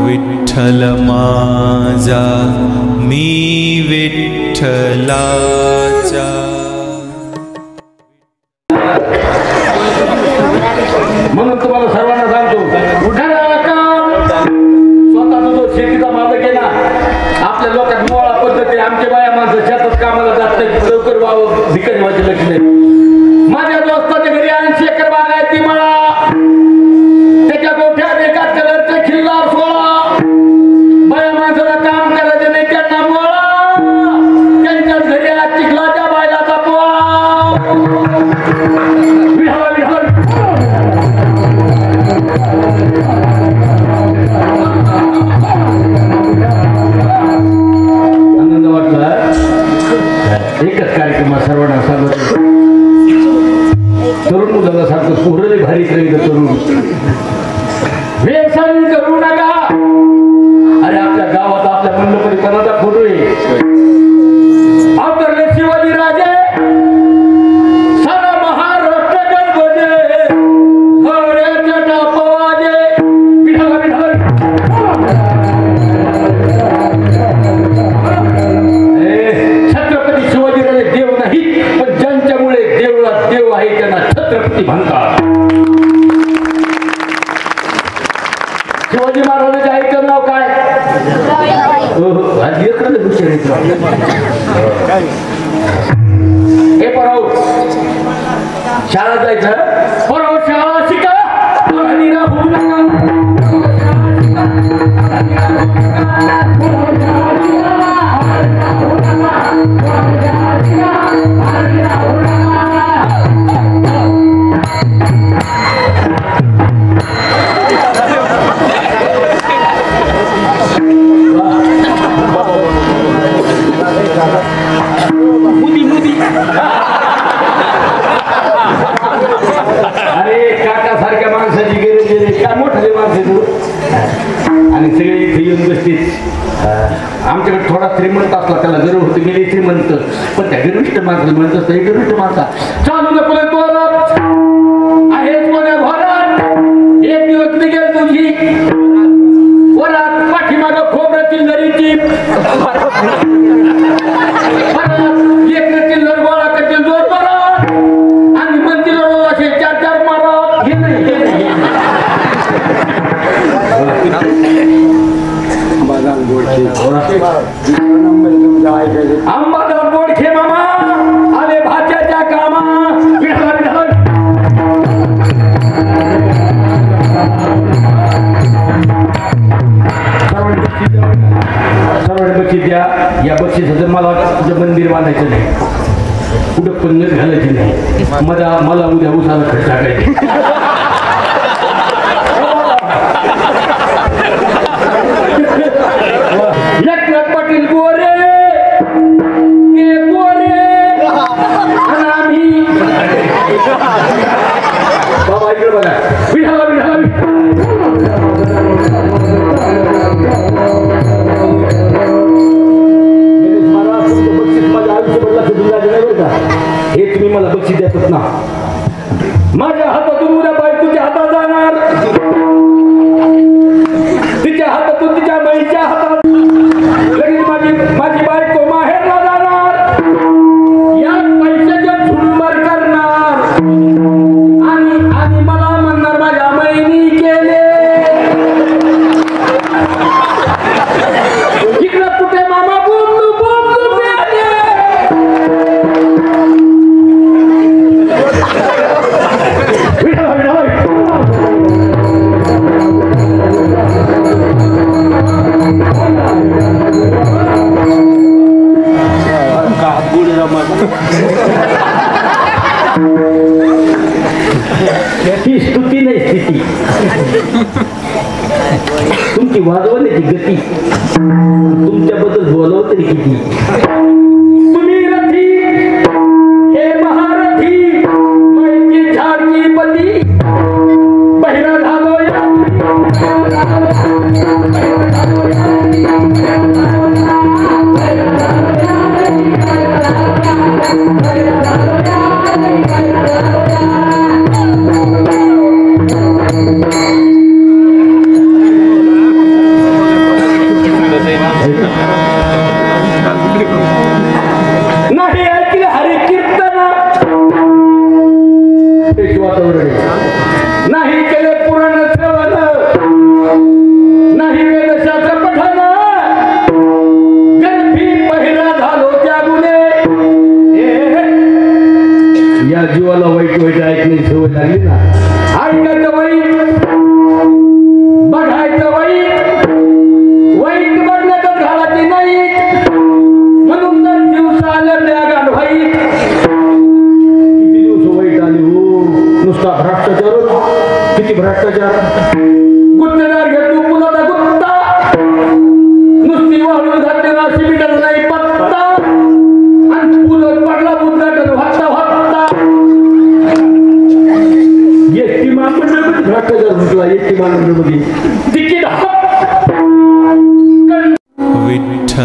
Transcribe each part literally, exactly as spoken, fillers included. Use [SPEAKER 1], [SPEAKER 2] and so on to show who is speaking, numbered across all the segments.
[SPEAKER 1] विठ्ठल माझा मी विठ्ठलाचा.
[SPEAKER 2] म्हणून तुम्हाला सर्वांना सांगतो, उठा स्वतःचा जो शेतीचा मालक आहे ना, आपल्या लोकात मोळा पद्धती, आमच्या बाया माणसं शेतात कामाला जात नाही, लवकर व्हावं भिकारी व्हायचे लक्ष नाही. माझ्या दोस्ताच्या घरी ऐंशी एकर बाग आहे, ती मला त्याच्या गोठ्यात एकाच कलरचे खिल्लार सोळा बाया माणसाला काम करायचे नाही, त्यांना मोळा, त्यांच्याच घरी आज चिखलाच्या बायलाचा पोळा. विहार विहार आनंद वाटला. एकच कार्यक्रम सर्वांना सांगत तरुण मुलाला सांगतो, पोरले भारी राहील तरुण, व्यसन करू नका. अरे आपल्या गावात आपल्या मंडपरीपणाचा फोटो आहे, अवतरले शिवाजी राजे, सारा महाराष्ट्र गणपजे, हवड्याच्या टापवाजे. विठाला विठाल छत्रपती शिवाजी राजे देव नाही, पण ज्यांच्यामुळे देवळात देव आहे त्यांना छत्रपती म्हणतात. शिवाजी महाराजांच्या आईचं नाव काय? हे पराव शाळा जायचं, पराव शाळा शिका आणि राहू नका. मुदी मुदी अरे काका सारख्या माणसाची गरज आहे, काय मोठाले माणसे तू. आणि सगळे इथे येऊन बसतील. आमच्याकडे थोडा श्रीमंत असला त्याला गर्व होतं, गेले श्रीमंत, पण त्या गर्विष्ठ माणसाला म्हणत असतं, एक गर्विष्ठ माणसा चालू नको तोरत आहेच कोण्या घरात, एक दिवस निघेल तुझी वरात, पाठीमाग खोबऱ्याची नरीची लेकराची लढगोळा करतील जोर मारा आणि मंदिर असे चार चार मारा. हे नाही हे नाही अंबादार गोडखे मामा आले भाच्याच्या कामा. विठाला विठाल सर्वांनी बक्षीस द्या. या बक्षिसाचं मला तुझं मंदिर बांधायचं नाही, कुठं पन्नत घालायची नाही, मला मला उद्या उसाला खर्च टाकायचे. एकनाथ पाटील गोरे ते गोरे आणि आम्ही बाबा इकडे बघा. विठाला विठाला हे तुम्ही मला बक्षीस देतात ना, माझ्या हातातून उद्या बायकोच्या हातात जाणार, तिच्या हातातून तिच्या बहिणीच्या हातात, लगेच माझी माझी बायको माहेरला जाणार, या पैशाच्या झुंबर करणार आणि आणि मला म्हणणार माझ्या बहिणी केले. इकडं कुठे मामा बोलू बोलू ही स्तुती नाही स्थिती, तुमची वाजवण्याची गती, तुमच्याबद्दल बोलावं तरी किती. तुम्ही रथी हे महारथी, मैची झाडकी पती बहिरा झालो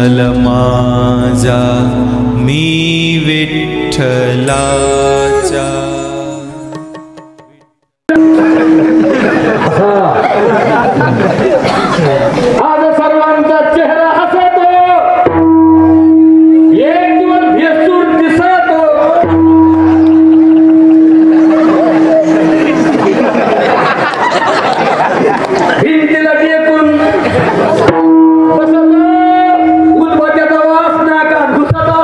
[SPEAKER 1] विठ्ठल माझा मी विठ्ठलाचा.
[SPEAKER 2] आज सर्वांचा चेहरा हसतो, एक दिवस भेसूर दिसतो. भिंतीला टेकून बसतो, उदबत्त्याचा वास नाकात घुसतो.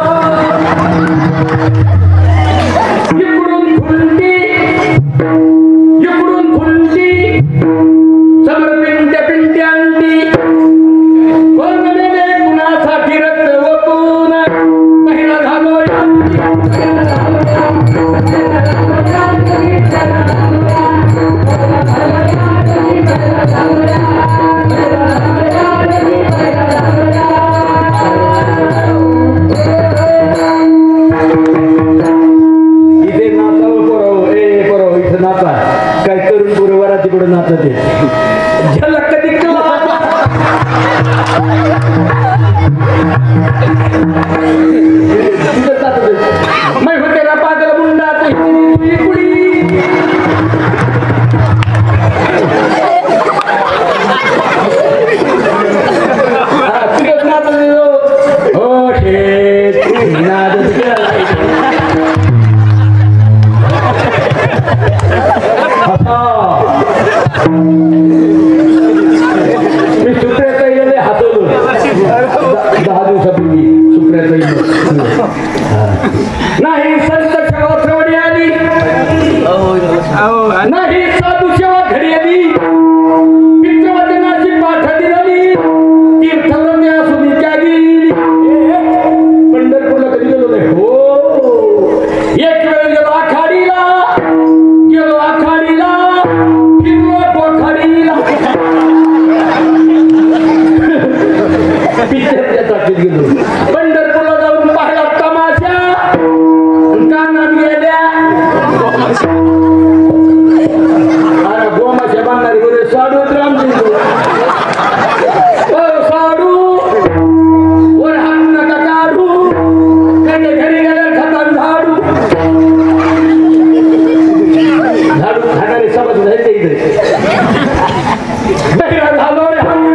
[SPEAKER 2] इकडून खुंटी इकडून खुंटी समोर पिंट्या पिंट्या अंडी. कोण गेले कुणासाठी रक्त ओतून महिला झालो इथे नाचा पोरं ए पोरं इथं नाचा. काय तरुण पोरं वरा तिकडे नाचत आहे. झलक कधी मैं होते ना पागल मुंडा कुड़ी कुड़ी. हो शेत नाद मी सुप्रियाचा गेले हातवलो दहा दिवसापूर्वी. सुप्रियाचा नाही संत सेवा श्रवणी आली, नाही साधू सेवा घडी आली. पितृवचनाची पाठ दिली, तीर्थवरण्या सुनी त्यागी. पंढरपूरला कधी गेलो नाही हो. एक वेळ गेलो आखाडीला, गेलो आखाडीला, फिरलो पोखाडीला. पितृवचनासाठी गेलो. पंढरपूरला जाऊन पाहिला तमाशा, कानात गेल्या. अरे गोमाशा बांधणारी बोले साडू रामजी साडू वर हात नका काढू, त्याच्या घरी गेल्या खातात झाडू. झाडू खाणारे समज जायचे इथे. बहिरा झालो रे हम.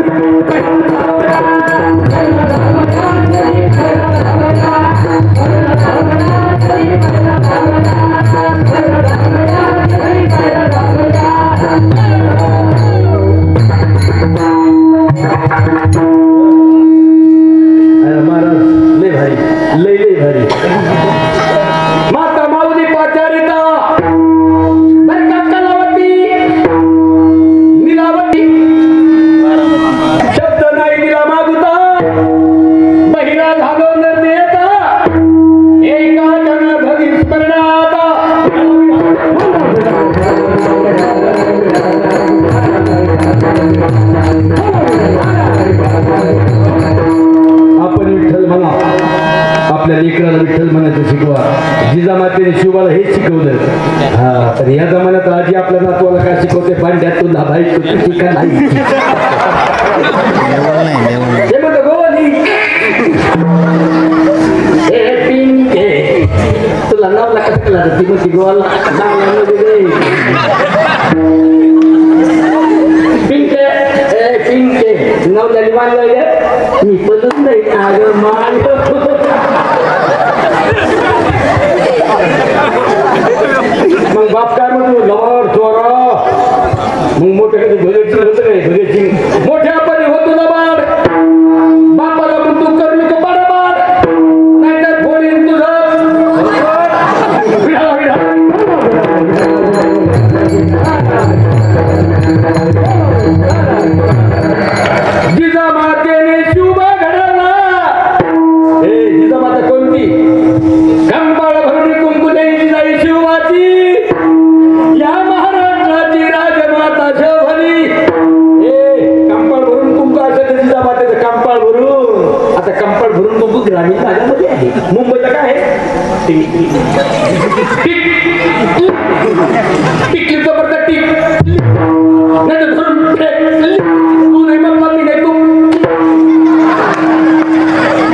[SPEAKER 2] महाराज लय भारी, लय लय भारी. माता माऊली पाचारिता बरका कलावती नीलावती. शब्द नाही दिला मागुता, बहिरा झालो न देता. एका जन भगी स्मरणाता. आपण विठ्ठल म्हणा, आपल्या लेकराला विठ्ठल म्हणायचं शिकवा. जिजामातेने शिवाला हेच शिकवलं. हा तर या जमान्यात आजी आपल्या नातवाला काय शिकवते, भांड्यात तू भाई तू का नाही. हे म्हणतो गोवानी हे पिंके तुला नाव लागत कला ती म्हणते गोवाला नाव पिंके ए पिंके नाव झाली मानलं मी पदच नाही अग मान. मग बाप काय म्हणतो लवड चोरा. मग मोठ्या कधी भगत सिंग होतं काय, भगत सिंग मोठ्यापणी होतो लबाड. बापाला म्हणतो करू नको बडबड, नाहीतर फोडीन तुझं. विडा विडा जिजामातेने शुभ घडवला. हे जिजामाता कोणती? कंबाळ भरणी कुंकू द्यायची जाई शिवाची. या महाराष्ट्राची राजमाता शोभली. हे कंपाळ भरून कुंकू असेल तर जिजामातेचं कंपाळ भरून. आता कंपाळ भरून कुंकू ग्रामीण भागामध्ये आहे. मुंबईला काय आहे टिकलीचं पडतं टिक. नाही तर धरून तू नाही मग मी नाही तू.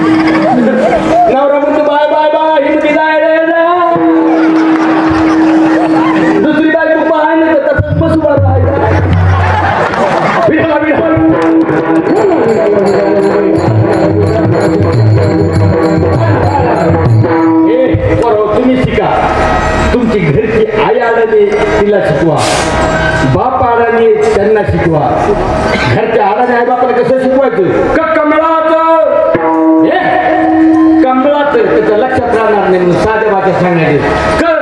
[SPEAKER 2] बाप अडाणी त्यांना शिकवा. घरच्या अडाणी आई बापाला कसं शिकवायचं का कमळाचं हे कमळाचं त्याचं लक्षात राहणार नाही म्हणून साध्या भाषेत सांगायचं.